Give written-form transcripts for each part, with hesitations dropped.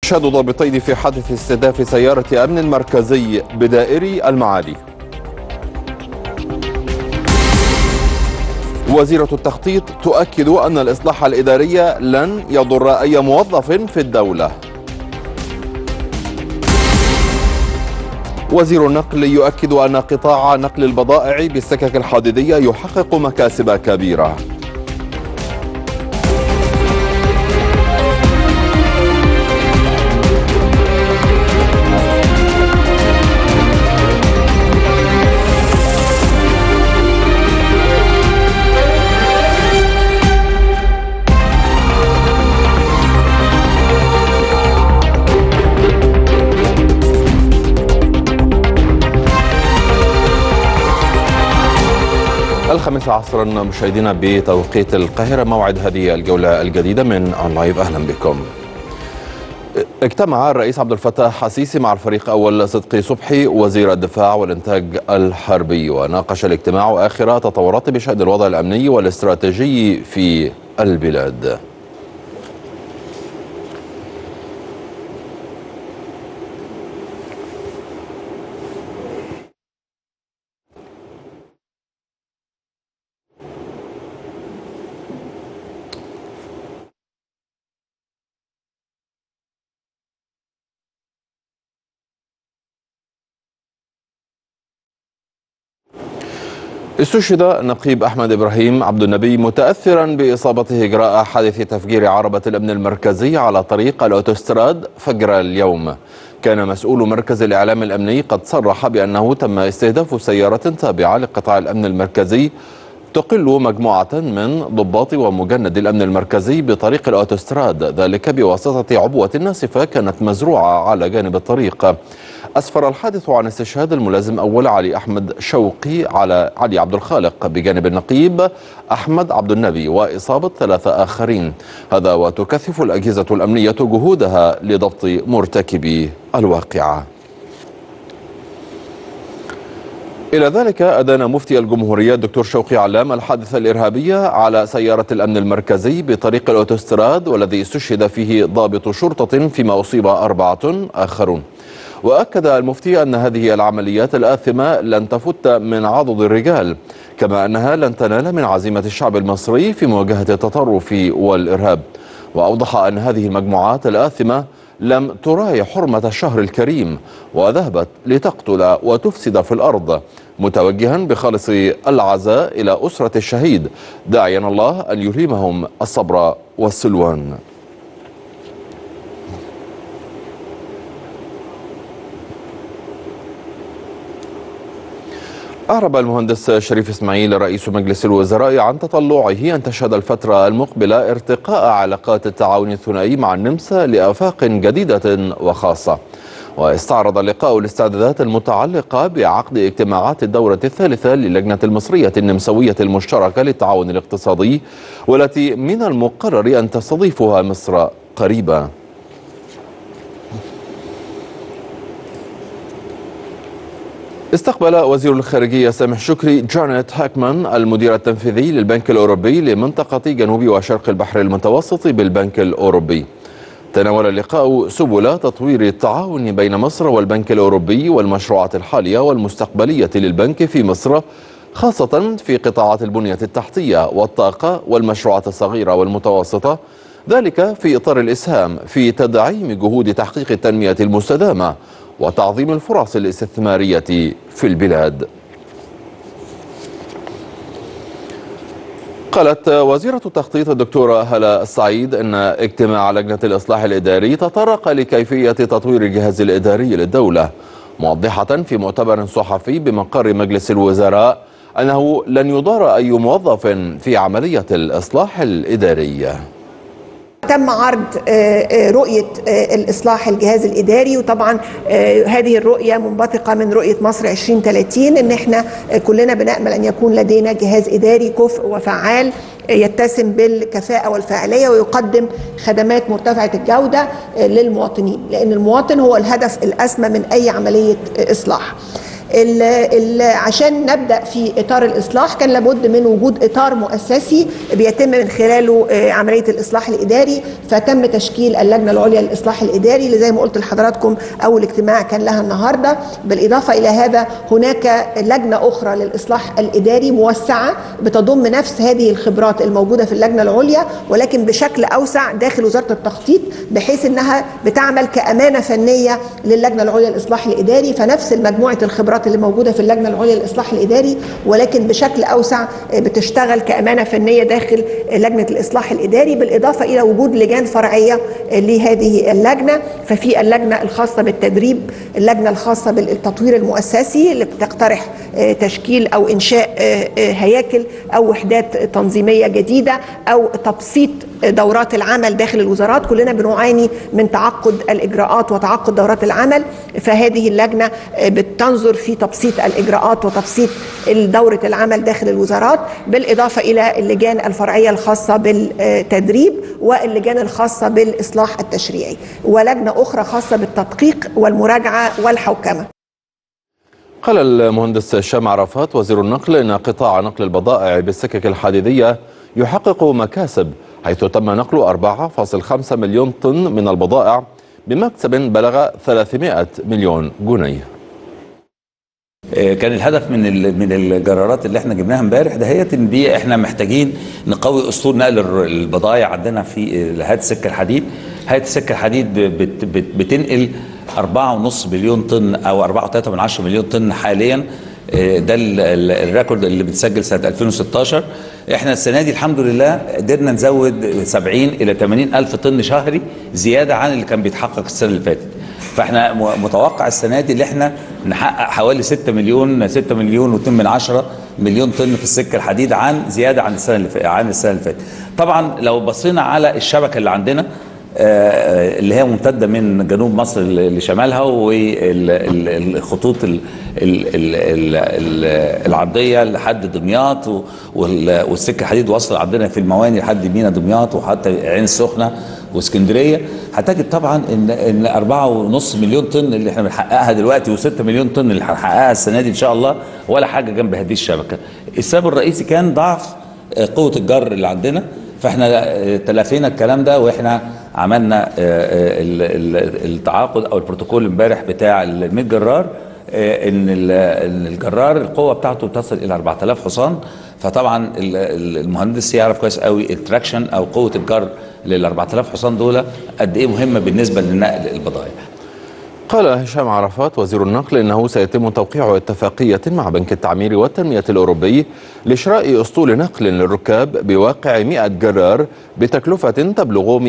استشهاد ضابطين في حادث استهداف سيارة أمن مركزي بدائري المعالي. وزيرة التخطيط تؤكد أن الإصلاح الإداري لن يضر أي موظف في الدولة. وزير النقل يؤكد أن قطاع نقل البضائع بالسكك الحديدية يحقق مكاسب كبيرة. الخامسة عصرا مشاهدينا بتوقيت القاهرة، موعد هذه الجولة الجديدة من أونلايف. أهلا بكم. اجتمع الرئيس عبد الفتاح السيسي مع الفريق أول صدقي صبحي وزير الدفاع والإنتاج الحربي، وناقش الاجتماع آخر تطورات بشأن الوضع الأمني والاستراتيجي في البلاد. استشهد نقيب أحمد إبراهيم عبد النبي متأثرا بإصابته إجراء حادث تفجير عربة الأمن المركزي على طريق الأوتوستراد فجر اليوم. كان مسؤول مركز الإعلام الأمني قد صرح بأنه تم استهداف سيارة تابعة لقطاع الأمن المركزي تقل مجموعة من ضباط ومجند الأمن المركزي بطريق الأوتوستراد، ذلك بواسطة عبوة ناسفة كانت مزروعة على جانب الطريق. أسفر الحادث عن استشهاد الملازم أول علي أحمد شوقي على علي عبد الخالق بجانب النقيب أحمد عبد النبي وإصابة 3 آخرين. هذا وتكثف الأجهزة الأمنية جهودها لضبط مرتكبي الواقعة. إلى ذلك أدان مفتي الجمهورية الدكتور شوقي علام الحادث الإرهابي على سيارة الأمن المركزي بطريق الأوتوستراد والذي استشهد فيه ضابط شرطة فيما أصيب 4 آخرون. وأكد المفتي أن هذه العمليات الآثمة لن تفت من عضد الرجال، كما أنها لن تنال من عزيمة الشعب المصري في مواجهة التطرف والإرهاب. وأوضح أن هذه المجموعات الآثمة لم تراعي حرمة الشهر الكريم وذهبت لتقتل وتفسد في الأرض، متوجها بخالص العزاء إلى أسرة الشهيد داعيا الله أن يلهمهم الصبر والسلوان. أعرب المهندس شريف إسماعيل رئيس مجلس الوزراء عن تطلعه أن تشهد الفترة المقبلة ارتقاء علاقات التعاون الثنائي مع النمسا لآفاق جديدة وخاصة. واستعرض اللقاء الاستعدادات المتعلقة بعقد اجتماعات الدورة الثالثة للجنة المصرية النمساوية المشتركة للتعاون الاقتصادي، والتي من المقرر أن تستضيفها مصر قريبا. استقبل وزير الخارجية سامح شكري جانيت هاكمان المدير التنفيذي للبنك الأوروبي لمنطقة جنوب وشرق البحر المتوسط بالبنك الأوروبي. تناول اللقاء سبل تطوير التعاون بين مصر والبنك الأوروبي والمشروعات الحالية والمستقبلية للبنك في مصر، خاصة في قطاعات البنية التحتية والطاقة والمشروعات الصغيرة والمتوسطة، ذلك في إطار الإسهام في تدعيم جهود تحقيق التنمية المستدامة وتعظيم الفرص الاستثمارية في البلاد. قالت وزيرة التخطيط الدكتورة هلا السعيد أن اجتماع لجنة الإصلاح الإداري تطرق لكيفية تطوير الجهاز الإداري للدولة، موضحة في مؤتمر صحفي بمقر مجلس الوزراء أنه لن يضار أي موظف في عملية الإصلاح الإداري. تم عرض رؤية الإصلاح الجهاز الإداري، وطبعا هذه الرؤية منبثقة من رؤية مصر 2030، إن احنا كلنا بنأمل أن يكون لدينا جهاز إداري كفء وفعال يتسم بالكفاءة والفاعلية ويقدم خدمات مرتفعة الجودة للمواطنين، لأن المواطن هو الهدف الأسمى من أي عملية إصلاح. عشان نبدأ في إطار الإصلاح كان لابد من وجود إطار مؤسسي بيتم من خلاله عملية الإصلاح الإداري، فتم تشكيل اللجنة العليا للإصلاح الإداري اللي زي ما قلت لحضراتكم أول اجتماع كان لها النهاردة. بالإضافة إلى هذا هناك لجنة أخرى للإصلاح الإداري موسعة بتضم نفس هذه الخبرات الموجودة في اللجنة العليا ولكن بشكل أوسع داخل وزارة التخطيط، بحيث أنها بتعمل كأمانة فنية للجنة العليا للإصلاح الإداري، فنفس مجموعة الخبرات اللي موجودة في اللجنة العليا للإصلاح الإداري ولكن بشكل أوسع بتشتغل كأمانة فنية داخل لجنة الإصلاح الإداري، بالإضافة إلى وجود لجان فرعية لهذه اللجنة. ففي اللجنة الخاصة بالتدريب، اللجنة الخاصة بالتطوير المؤسسي اللي بتقترح تشكيل أو إنشاء هياكل أو وحدات تنظيمية جديدة أو تبسيط دورات العمل داخل الوزارات. كلنا بنعاني من تعقد الإجراءات وتعقد دورات العمل، فهذه اللجنة بتنظر في تبسيط الإجراءات وتبسيط دورة العمل داخل الوزارات، بالإضافة إلى اللجان الفرعية الخاصة بالتدريب واللجان الخاصة بالإصلاح التشريعي، ولجنة أخرى خاصة بالتدقيق والمراجعة والحوكمة. قال المهندس هشام عرفات وزير النقل إن قطاع نقل البضائع بالسكك الحديدية يحقق مكاسب، حيث تم نقل 4.5 مليون طن من البضائع بمكسب بلغ 300 مليون جنيه. كان الهدف من الجرارات اللي احنا جبناها امبارح دهيت ان دي احنا محتاجين نقوي اسطول نقل البضائع عندنا في هيئه السكه الحديد. هيئه السكه الحديد بتنقل 4.5 مليون طن او 4.3 مليون طن حاليا. ده الريكورد اللي بتسجل سنه 2016. احنا السنه دي الحمد لله قدرنا نزود 70 الى 80 الف طن شهري زياده عن اللي كان بيتحقق السنه اللي فاتت. فاحنا متوقع السنه دي اللي احنا نحقق حوالي 6 مليون و2 من 10 مليون طن في السكه الحديد عن زياده عن السنه اللي فاتت. طبعا لو بصينا على الشبكه اللي عندنا اللي هي ممتده من جنوب مصر لشمالها والخطوط العرضيه لحد دمياط والسكه الحديد واصل عندنا في المواني لحد مينا دمياط وحتى عين السخنه واسكندريه. هتجد طبعا ان 4.5 مليون طن اللي احنا بنحققها دلوقتي و6 مليون طن اللي هنحققها السنه دي ان شاء الله ولا حاجه جنب هذه الشبكه. السبب الرئيسي كان ضعف قوه الجر اللي عندنا، فاحنا تلافينا الكلام ده واحنا عملنا التعاقد او البروتوكول امبارح بتاع ال 100 جرار، ان الجرار القوه بتاعته بتصل الى 4000 حصان. فطبعا المهندس يعرف كويس قوي التراكشن او قوه الجر لل 4000 حصان دول قد ايه مهمه بالنسبه لنقل البضائع. قال هشام عرفات وزير النقل إنه سيتم توقيع اتفاقية مع بنك التعمير والتنمية الأوروبي لشراء أسطول نقل للركاب بواقع 100 جرار بتكلفة تبلغ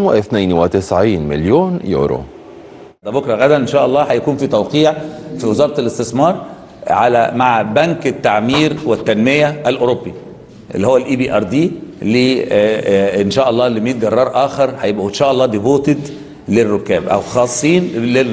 292 مليون يورو. ده بكرة غدا إن شاء الله هيكون في توقيع في وزارة الاستثمار مع بنك التعمير والتنمية الأوروبي اللي هو الEBRD إن شاء الله ل 100 جرار آخر هيبقوا إن شاء الله ديفوتد للركاب او خاصين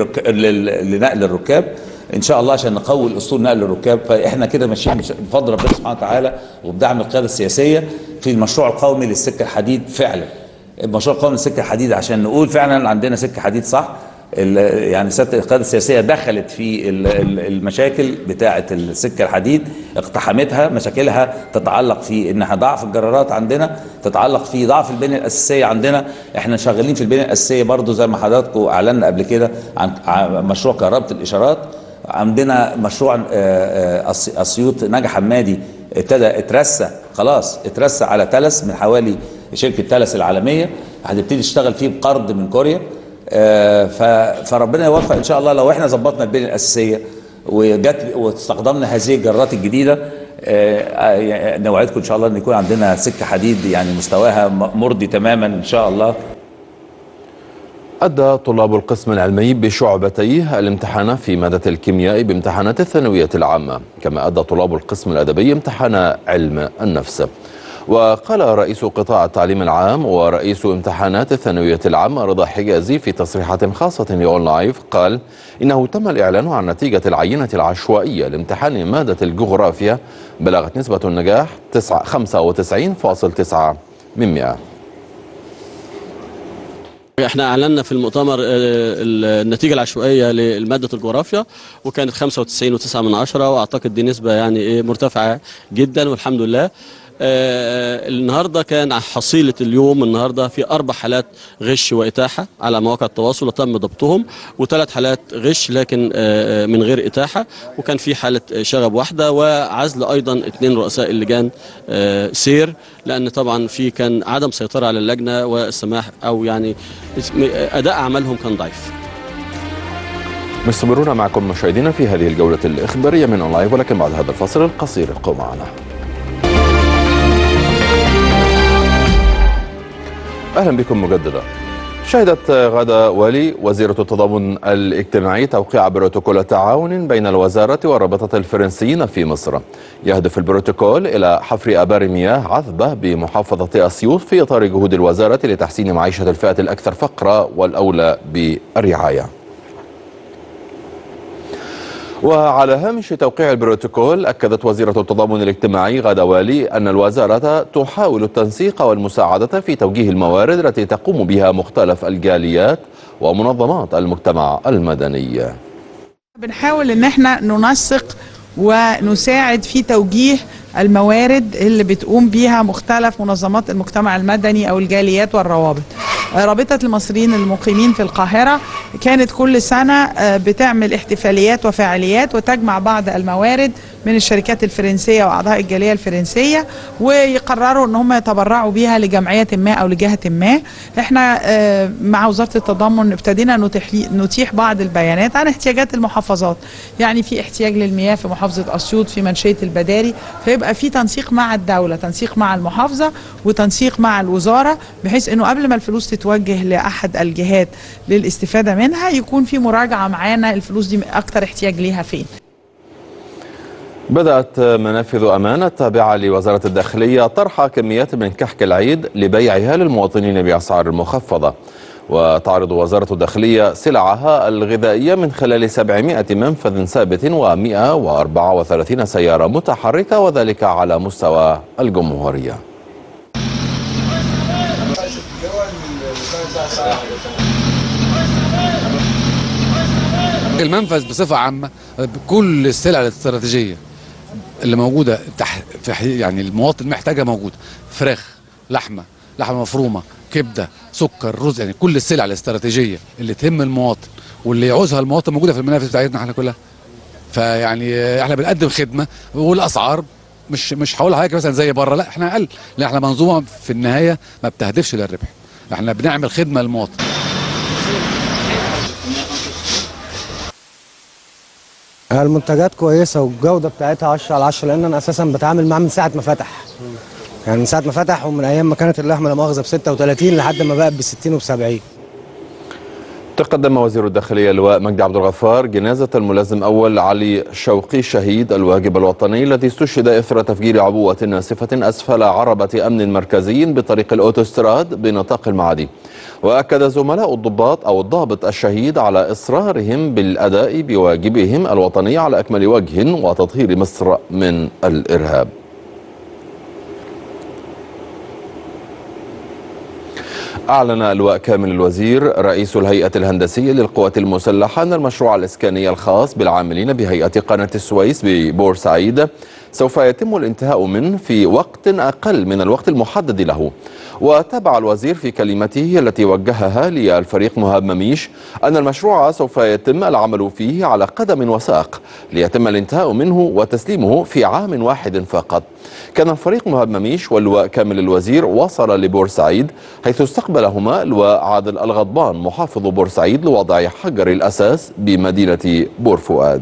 لنقل الركاب ان شاء الله عشان نقوي الاسطول نقل الركاب. فاحنا كده ماشيين بفضل ربنا سبحانه وتعالى وبدعم القياده السياسيه في المشروع القومي للسكه الحديد. فعلا المشروع القومي للسكه الحديد عشان نقول فعلا عندنا سكه حديد صح. يعني سياده القياده السياسيه دخلت في المشاكل بتاعه السكه الحديد، اقتحمتها. مشاكلها تتعلق في انها ضعف الجرارات عندنا، تتعلق في ضعف البنيه الاساسيه عندنا. احنا شغالين في البنيه الاساسيه برضو زي ما حضراتكم اعلنا قبل كده عن مشروع كهرباء الاشارات. عندنا مشروع اسيوط نجا حمادي ابتدى اترسى على تلس من حوالي شركه تلس العالميه، هتبتدي تشتغل فيه بقرض من كوريا. فربنا يوفق ان شاء الله لو احنا ظبطنا البنيه الاساسيه واستخدمنا هذه الجرارات الجديده. نوعدكم ان شاء الله ان يكون عندنا سكه حديد يعني مستواها مرضي تماما ان شاء الله. أدى طلاب القسم العلمي بشعبتي الامتحان في مادة الكيمياء بامتحانات الثانوية العامة، كما أدى طلاب القسم الأدبي امتحان علم النفس. وقال رئيس قطاع التعليم العام ورئيس امتحانات الثانوية العامة رضا حجازي في تصريحات خاصة لأون لايف قال إنه تم الإعلان عن نتيجة العينة العشوائية لامتحان مادة الجغرافيا، بلغت نسبة النجاح 95.9%. احنا اعلنا في المؤتمر النتيجه العشوائيه لماده الجغرافيا، وكانت 95.9، واعتقد دي نسبه يعني مرتفعه جدا والحمد لله. النهارده كان حصيله اليوم النهارده في 4 حالات غش واتاحه على مواقع التواصل وتم ضبطهم، و3 حالات غش لكن من غير اتاحه، وكان في حاله شغب واحده، وعزل ايضا 2 رؤساء اللجان سير، لان طبعا في كان عدم سيطره على اللجنه والسماح او يعني اداء اعمالهم كان ضعيف. مستمرون معكم مشاهدينا في هذه الجوله الاخباريه من اونلاين، ولكن بعد هذا الفاصل القصير ابقوا معنا. أهلا بكم مجددا. شهدت غادة والي وزيرة التضامن الاجتماعي توقيع بروتوكول تعاون بين الوزارة والرابطة الفرنسيين في مصر. يهدف البروتوكول إلى حفر آبار مياه عذبة بمحافظة أسيوط في إطار جهود الوزارة لتحسين معيشة الفئة الأكثر فقرا والأولى بالرعاية. وعلى هامش توقيع البروتوكول، أكدت وزيرة التضامن الاجتماعي غادة والي أن الوزارة تحاول التنسيق والمساعدة في توجيه الموارد التي تقوم بها مختلف الجاليات ومنظمات المجتمع المدني. بنحاول ان احنا ننسق ونساعد في توجيه الموارد اللي بتقوم بيها مختلف منظمات المجتمع المدني او الجاليات والروابط. رابطة المصريين المقيمين في القاهرة كانت كل سنة بتعمل احتفاليات وفعاليات وتجمع بعض الموارد من الشركات الفرنسية وأعضاء الجالية الفرنسية، ويقرروا ان هم يتبرعوا بيها لجمعية ما أو لجهة ما. احنا مع وزارة التضامن ابتدينا نتيح بعض البيانات عن احتياجات المحافظات، يعني في احتياج للمياه في محافظة أسيوط في منشية البداري، فيبقى في تنسيق مع الدولة، تنسيق مع المحافظة وتنسيق مع الوزارة، بحيث انه قبل ما الفلوس تتوجه لأحد الجهات للاستفادة منها يكون في مراجعة معانا الفلوس دي أكتر احتياج ليها فين. بدأت منافذ أمان التابعة لوزارة الداخلية طرح كميات من كحك العيد لبيعها للمواطنين بأسعار مخفضة. وتعرض وزارة الداخلية سلعها الغذائية من خلال 700 منفذ ثابت و134 سيارة متحركة، وذلك على مستوى الجمهورية. المنفذ بصفة عامة بكل السلع الاستراتيجية اللي موجودة يعني المواطن محتاجها موجودة، فراخ، لحمة مفرومة، كبدة، سكر، رز، يعني كل السلع الاستراتيجية اللي تهم المواطن واللي يعوزها المواطن موجودة في المنافذ بتاعتنا احنا كلها. فيعني احنا بنقدم خدمة، والأسعار مش هقول لحضرتك مثلا زي بره، لا احنا أقل، لأن احنا منظومة في النهاية ما بتهدفش للربح، احنا بنعمل خدمة للمواطن. المنتجات كويسه والجوده بتاعتها 10 على 10، لان انا اساسا بتعامل معاه من ساعه ما فتح، يعني من ساعه ما فتح، ومن ايام ما كانت اللحمه لا مؤاخذه ب 36 لحد ما بقت ب 60 وب 70. تقدم وزير الداخلية اللواء مجدي عبد الغفار جنازة الملازم أول علي شوقي شهيد الواجب الوطني الذي استشهد إثر تفجير عبوة ناسفة أسفل عربة أمن مركزي بطريق الأوتوستراد بنطاق المعادي. وأكد زملاء الضابط الشهيد على إصرارهم بالأداء بواجبهم الوطني على أكمل وجه وتطهير مصر من الإرهاب. أعلن اللواء كامل الوزير رئيس الهيئة الهندسية للقوات المسلحة أن المشروع الإسكاني الخاص بالعاملين بهيئة قناة السويس ببورسعيد سوف يتم الانتهاء منه في وقت أقل من الوقت المحدد له. وتابع الوزير في كلمته التي وجهها للفريق مهاب مميش أن المشروع سوف يتم العمل فيه على قدم وساق ليتم الانتهاء منه وتسليمه في عام واحد فقط. كان الفريق مهاب مميش واللواء كامل الوزير وصل لبورسعيد، حيث استقبلهما اللواء عادل الغضبان محافظ بورسعيد لوضع حجر الأساس بمدينة بور فؤاد.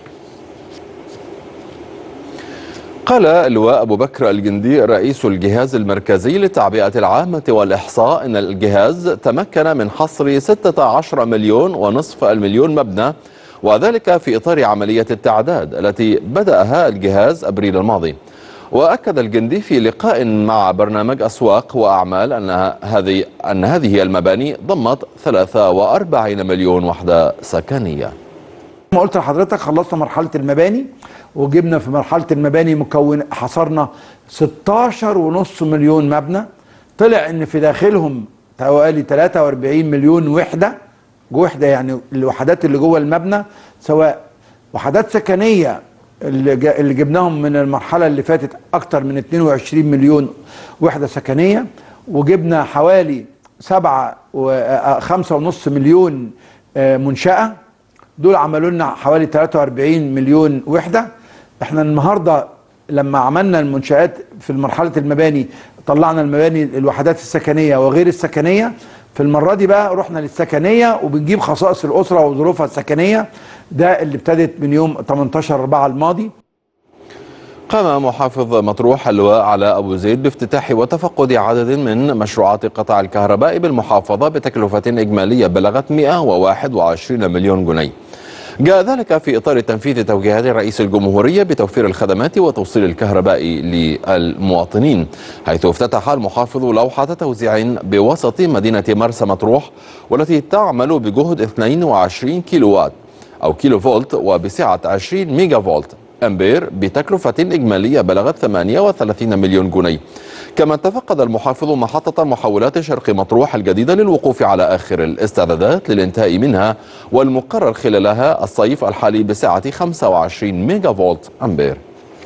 قال اللواء أبو بكر الجندي رئيس الجهاز المركزي للتعبئة العامة والإحصاء إن الجهاز تمكن من حصر 16 مليون ونصف المليون مبنى، وذلك في إطار عملية التعداد التي بدأها الجهاز أبريل الماضي. وأكد الجندي في لقاء مع برنامج أسواق وأعمال أن هذه المباني ضمت 43 مليون وحدة سكنية. ما قلت لحضرتك خلصنا مرحلة المباني، وجبنا في مرحلة المباني حصرنا 16.5 مليون مبنى. طلع ان في داخلهم حوالي 43 مليون وحده يعني الوحدات اللي جوه المبنى، سواء وحدات سكنيه اللي جبناهم من المرحله اللي فاتت اكتر من 22 مليون وحده سكنيه، وجبنا حوالي 5.5 مليون منشأة، دول عملوا لنا حوالي 43 مليون وحدة. احنا النهاردة لما عملنا المنشآت في مرحلة المباني طلعنا المباني الوحدات السكنية وغير السكنية، في المرة دي بقى رحنا للسكنية وبنجيب خصائص الأسرة وظروفها السكنية، ده اللي ابتدت من يوم 18/4 الماضي. قام محافظ مطروح اللواء علاء أبو زيد بافتتاح وتفقد عدد من مشروعات قطاع الكهرباء بالمحافظة بتكلفة إجمالية بلغت 121 مليون جنيه. جاء ذلك في إطار تنفيذ توجيهات رئيس الجمهورية بتوفير الخدمات وتوصيل الكهرباء للمواطنين، حيث افتتح المحافظ لوحة توزيع بوسط مدينة مرسى مطروح، والتي تعمل بجهد 22 كيلووات أو كيلو فولت وبسعة 20 ميجا فولت أمبير بتكلفة إجمالية بلغت 38 مليون جنيه. كما تفقد المحافظ محطة محولات شرق مطروح الجديدة للوقوف على آخر الاستعدادات للانتهاء منها، والمقرر خلالها الصيف الحالي بسعة 25 ميجا فولت أمبير.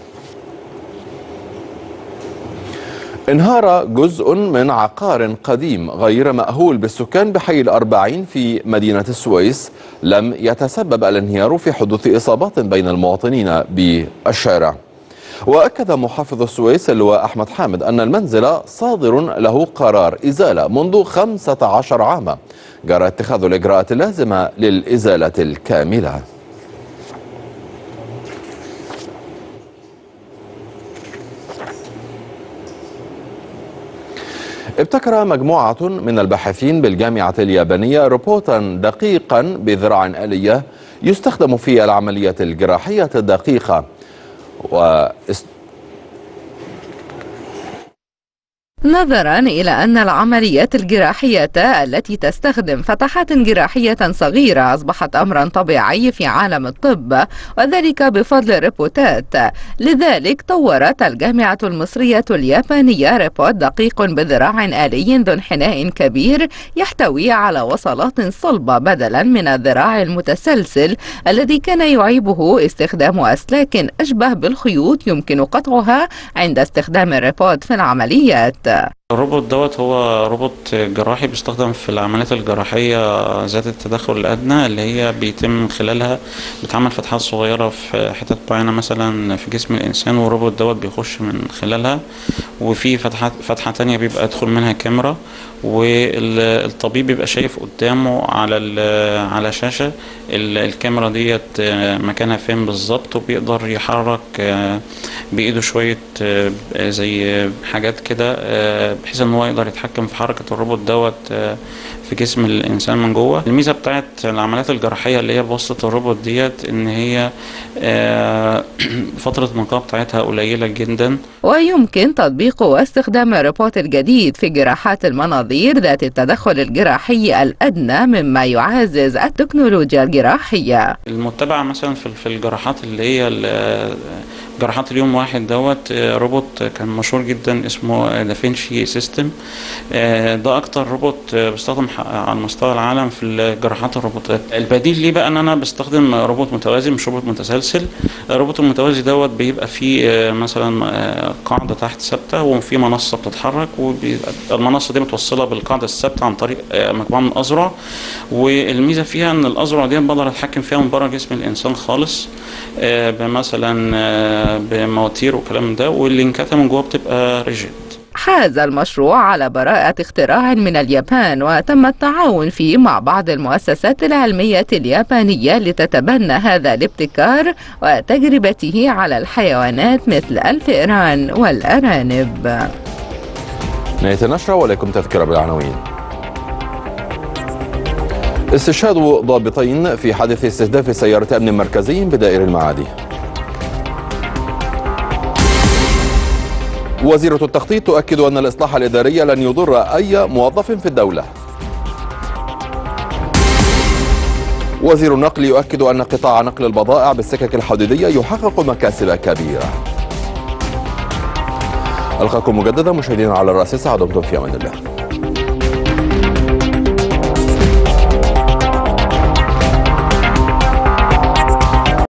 انهار جزء من عقار قديم غير مأهول بالسكان بحي الأربعين في مدينة السويس، لم يتسبب الانهيار في حدوث إصابات بين المواطنين بالشارع. وأكد محافظ السويس اللواء أحمد حامد أن المنزل صادر له قرار إزالة منذ 15 عاما، جرى اتخاذ الإجراءات اللازمة للإزالة الكاملة. ابتكر مجموعة من الباحثين بالجامعة اليابانية روبوتا دقيقا بذراع آلية يستخدم في العملية الجراحية الدقيقة نظرا إلى أن العمليات الجراحية التي تستخدم فتحات جراحية صغيرة أصبحت أمرا طبيعي في عالم الطب، وذلك بفضل الروبوتات، لذلك طورت الجامعة المصرية اليابانية روبوت دقيق بذراع آلي ذو انحناء كبير يحتوي على وصلات صلبة بدلا من الذراع المتسلسل الذي كان يعيبه استخدام أسلاك أشبه بالخيوط يمكن قطعها عند استخدام الروبوت في العمليات. الروبوت دوت هو روبوت جراحي بيستخدم في العمليات الجراحية ذات التدخل الأدنى، اللي هي بيتم خلالها بتعمل فتحات صغيرة في حتت معينة مثلا في جسم الإنسان، والروبوت دوت بيخش من خلالها، وفي فتحة تانية بيبقى يدخل منها كاميرا، والطبيب بيبقى شايف قدامه على شاشة الكاميرا ديت مكانها فين بالظبط، وبيقدر يحرك بإيده شوية زي حاجات كده بحيث ان هو يقدر يتحكم في حركة الروبوت دوت في جسم الانسان من جوه. الميزة بتاعت العمليات الجراحية اللي هي بواسطة الروبوت ديت ان هي فترة النقاهة بتاعتها قليلة جدا، ويمكن تطبيق واستخدام الروبوت الجديد في جراحات المناظير ذات التدخل الجراحي الأدنى، مما يعزز التكنولوجيا الجراحية. المتبعة مثلا في الجراحات اللي هي جراحات اليوم واحد دوت روبوت كان مشهور جدا اسمه دافنشي سيستم. ده اكتر روبوت بيستخدم على مستوى العالم في الجراحات الروبوتات. البديل ليه بقى ان انا بستخدم روبوت متوازي مش روبوت متسلسل. الروبوت المتوازي دوت بيبقى فيه مثلا قاعده تحت ثابته وفي منصه بتتحرك، والمنصه دي متوصله بالقاعده الثابته عن طريق مجموعه من الاذرع، والميزه فيها ان الاذرع دي بقدر اتحكم فيها من بره جسم الانسان خالص، مثلا بمواتير وكلام ده، واللينكاتها من جوه بتبقى ريجيد. حاز المشروع على براءة اختراع من اليابان، وتم التعاون فيه مع بعض المؤسسات العلمية اليابانية لتتبنى هذا الابتكار وتجربته على الحيوانات مثل الفئران والأرانب. نهاية النشرة، ولكم تذكرة بالعناوين. استشهاد ضابطين في حادث استهداف سيارة أمن مركزي بدائر المعادي. وزيرة التخطيط تؤكد أن الإصلاح الإداري لن يضر أي موظف في الدولة. وزير النقل يؤكد أن قطاع نقل البضائع بالسكك الحديدية يحقق مكاسب كبيرة. ألقاكم مجددا مشاهدينا على الرأس. دمتم في أمان الله.